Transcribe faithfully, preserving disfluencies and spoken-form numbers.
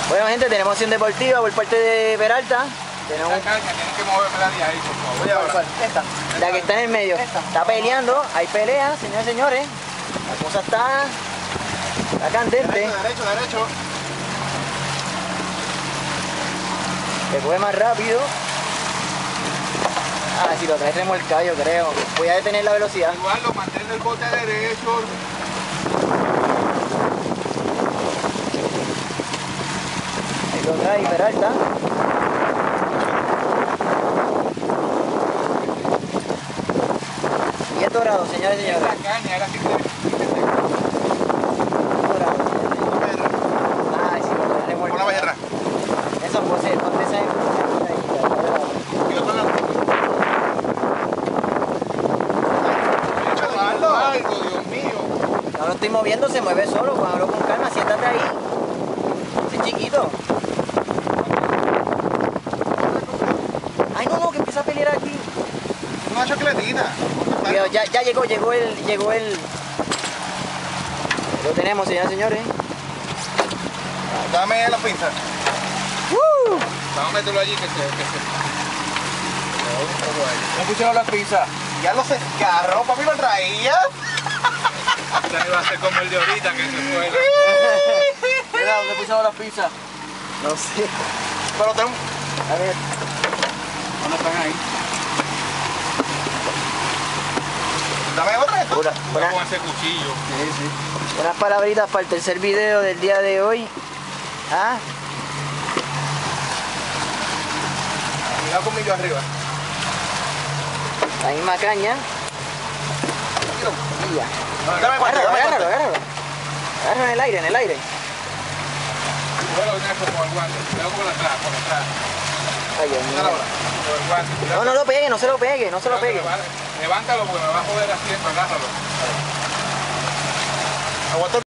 Bueno, gente, tenemos acción deportiva por parte de Peralta. Tenemos Esa caña, tienes que moverla de ahí, por favor. Oye, ahora, esta, la que está en el medio. Está peleando, hay pelea, señores y señores. La cosa está, está candente. Derecho, derecho, derecho. Se fue más rápido. Ah, si lo traes remolcado, yo creo. Voy a detener la velocidad. Igual lo mantén el bote derecho. Ahí lo trae Peralta. Y es dorado, señores y señores. Esa caña era así que... Dorado. Ah, sí, lo traes remolcado. Por la valla atrás. Eso, José, ponte esa en... Y otro lado. Algo, Dios mío. No lo estoy moviendo, se mueve solo. Cuando hablo con calma, siéntate ahí. Ese chiquito. Ay, no, no, que empieza a pelear aquí. Una chocletita. Cuidado, ya, ya llegó, llegó el, llegó el... Lo tenemos, señoras y señores. Dame la pinza. ¡Uh! Vamos a meterlo allí que se... Que se... ¿Me pusieron la pinza? Ya los escarros, papi, lo traía. Este va a ser como el de ahorita que se fue. Mira, ¿dónde pusieron las pizzas? No sé. Pero tengo... A ver. ¿Dónde están ahí? Dame otra. Una, una- Con ese cuchillo. Sí, sí. unas palabritas para el tercer video del día de hoy. ¿Ah? Cuidado conmigo arriba. La misma caña. Y ya. Dame parte, Agárralo, dame agárralo, parte. agárralo. Agárralo en el aire, en el aire. Bueno, viene como el guante. Cuidado por atrás, por atrás. Ay, Dios mío. Dale ahora. Por el guante. Cuidado. No, no lo pegue, no se lo pegue, no se lo pegue. Levántalo porque me va a joder así, agárralo. Aguanta.